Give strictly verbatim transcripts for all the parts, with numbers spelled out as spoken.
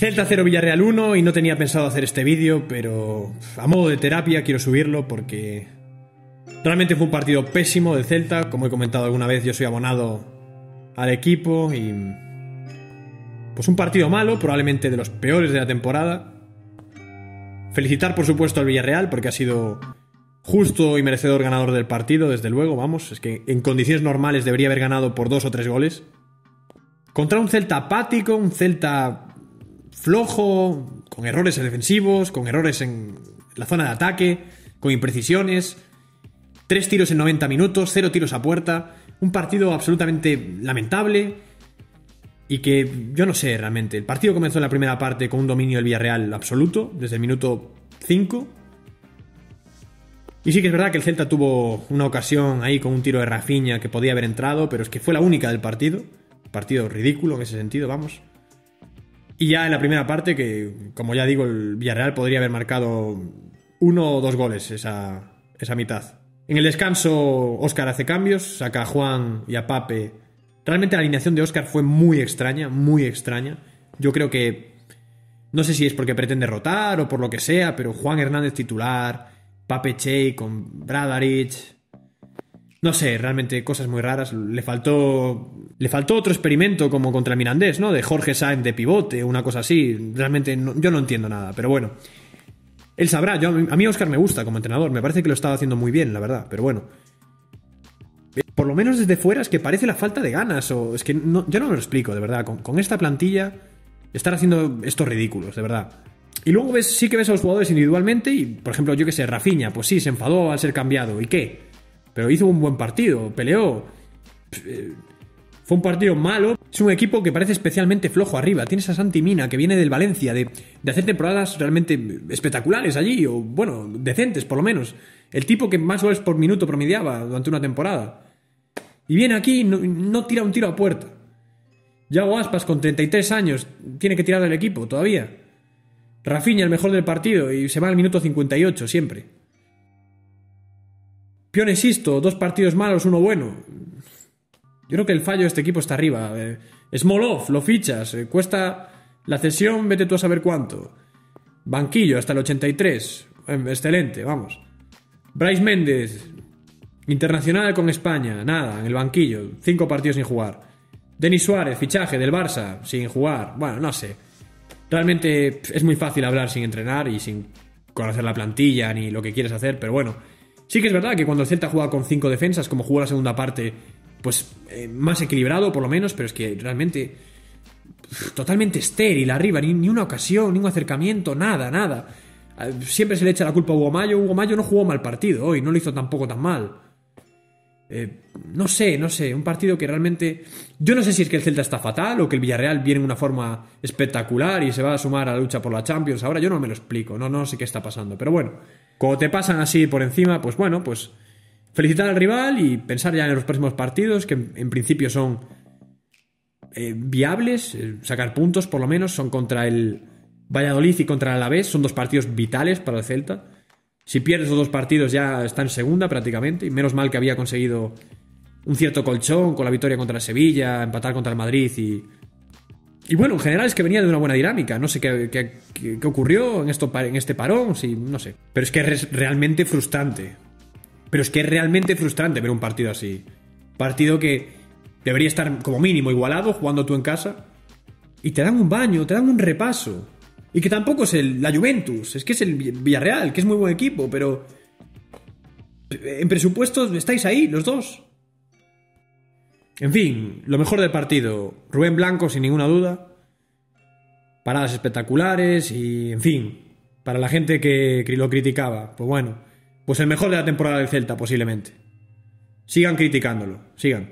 Celta cero Villarreal uno, y no tenía pensado hacer este vídeo, pero a modo de terapia quiero subirlo porque realmente fue un partido pésimo del Celta. Como he comentado alguna vez, yo soy abonado al equipo y pues un partido malo, probablemente de los peores de la temporada. Felicitar por supuesto al Villarreal porque ha sido justo y merecedor ganador del partido, desde luego, vamos, es que en condiciones normales debería haber ganado por dos o tres goles. Contra un Celta apático, un Celta flojo, con errores defensivos, con errores en la zona de ataque, con imprecisiones, tres tiros en noventa minutos, cero tiros a puerta, un partido absolutamente lamentable y que yo no sé realmente. El partido comenzó en la primera parte con un dominio del Villarreal absoluto, desde el minuto cinco. Y sí que es verdad que el Celta tuvo una ocasión ahí con un tiro de Rafinha que podía haber entrado, pero es que fue la única del partido. Partido ridículo en ese sentido, vamos. Y ya en la primera parte, que como ya digo, el Villarreal podría haber marcado uno o dos goles esa, esa mitad. En el descanso, Óscar hace cambios, saca a Juan y a Pape. Realmente la alineación de Óscar fue muy extraña, muy extraña. Yo creo que, no sé si es porque pretende rotar o por lo que sea, pero Juan Hernández titular, Pape Chey con Bradaric, no sé, realmente cosas muy raras. Le faltó le faltó otro experimento como contra el Mirandés, ¿no? De Jorge Sáenz de pivote, una cosa así. Realmente no, yo no entiendo nada, pero bueno. Él sabrá. Yo, a mí Óscar me gusta como entrenador. Me parece que lo estaba haciendo muy bien, la verdad. Pero bueno. Por lo menos desde fuera es que parece la falta de ganas. O es que no, yo no me lo explico, de verdad. Con, con esta plantilla, estar haciendo estos ridículos, de verdad. Y luego ves, sí que ves a los jugadores individualmente. Y, por ejemplo, yo que sé, Rafinha, pues sí, se enfadó al ser cambiado. ¿Y qué? Pero hizo un buen partido, peleó. Fue un partido malo. Es un equipo que parece especialmente flojo arriba. Tienes a Santi Mina, que viene del Valencia, de, de hacer temporadas realmente espectaculares allí, o bueno, decentes por lo menos. El tipo que más goles por minuto promediaba durante una temporada. Y viene aquí y no, no tira un tiro a puerta. Yago Aspas, con treinta y tres años, tiene que tirar del equipo todavía. Rafinha, el mejor del partido, y se va al minuto cincuenta y ocho siempre. Pione Sisto, dos partidos malos, uno bueno. Yo creo que el fallo de este equipo está arriba. Eh, Smolov, lo fichas, eh, cuesta la cesión, vete tú a saber cuánto. Banquillo hasta el ochenta y tres, eh, excelente, vamos. Brais Méndez, internacional con España, nada, en el banquillo, cinco partidos sin jugar. Denis Suárez, fichaje del Barça, sin jugar, bueno, no sé. Realmente es muy fácil hablar sin entrenar y sin conocer la plantilla ni lo que quieres hacer, pero bueno. Sí que es verdad que cuando el Celta juega con cinco defensas, como jugó la segunda parte, pues eh, más equilibrado por lo menos, pero es que realmente uf, totalmente estéril arriba, ni, ni una ocasión, ni un acercamiento, nada, nada. Eh, siempre se le echa la culpa a Hugo Mayo. Hugo Mayo no jugó mal partido hoy, no lo hizo tampoco tan mal. Eh, no sé, no sé, un partido que realmente... Yo no sé si es que el Celta está fatal o que el Villarreal viene en una forma espectacular y se va a sumar a la lucha por la Champions. Ahora yo no me lo explico, no, no sé qué está pasando, pero bueno, cuando te pasan así por encima, pues bueno, pues felicitar al rival y pensar ya en los próximos partidos, que en, en principio son eh, viables, eh, sacar puntos por lo menos, son contra el Valladolid y contra el Alavés, son dos partidos vitales para el Celta. Si pierdes los dos partidos ya está en segunda prácticamente, y menos mal que había conseguido un cierto colchón con la victoria contra el Sevilla, empatar contra el Madrid y... Y bueno, en general es que venía de una buena dinámica. No sé qué, qué, qué, qué ocurrió en, esto, en este parón, sí, no sé. Pero es que es realmente frustrante. Pero es que es realmente frustrante ver un partido así. Partido que debería estar como mínimo igualado, jugando tú en casa. Y te dan un baño, te dan un repaso. Y que tampoco es el, la Juventus, es que es el Villarreal, que es muy buen equipo, pero... En presupuestos estáis ahí, los dos. En fin, lo mejor del partido, Rubén Blanco sin ninguna duda, paradas espectaculares y, en fin, para la gente que lo criticaba, pues bueno, pues el mejor de la temporada del Celta posiblemente. Sigan criticándolo, sigan.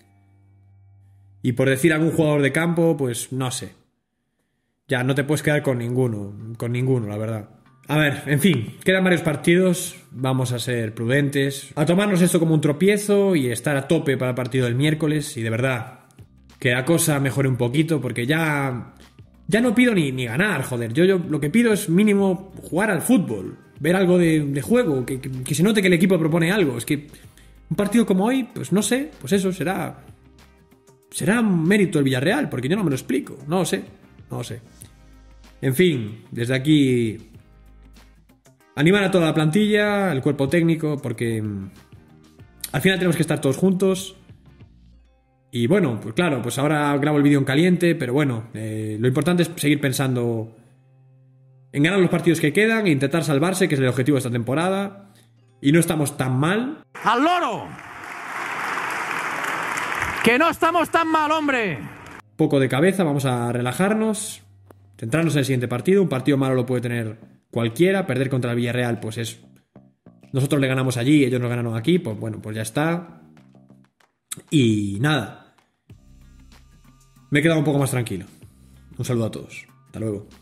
Y por decir algún jugador de campo, pues no sé. Ya no te puedes quedar con ninguno, con ninguno, la verdad. A ver, en fin, quedan varios partidos, vamos a ser prudentes, a tomarnos esto como un tropiezo y estar a tope para el partido del miércoles y de verdad, que la cosa mejore un poquito porque ya... Ya no pido ni, ni ganar, joder, yo, yo lo que pido es mínimo jugar al fútbol, ver algo de, de juego, que, que, que se note que el equipo propone algo, es que un partido como hoy, pues no sé, pues eso será... Será un mérito del Villarreal, porque yo no me lo explico, no lo sé, no lo sé. En fin, desde aquí animar a toda la plantilla, el cuerpo técnico, porque al final tenemos que estar todos juntos. Y bueno, pues claro, pues ahora grabo el vídeo en caliente, pero bueno, eh, lo importante es seguir pensando en ganar los partidos que quedan e intentar salvarse, que es el objetivo de esta temporada. Y no estamos tan mal. ¡Al loro! ¡Que no estamos tan mal, hombre! Poco de cabeza, vamos a relajarnos, centrarnos en el siguiente partido. Un partido malo lo puede tener cualquiera. Perder contra el Villarreal, pues es... Nosotros le ganamos allí, ellos nos ganaron aquí, pues bueno, pues ya está. Y nada. Me he quedado un poco más tranquilo. Un saludo a todos. Hasta luego.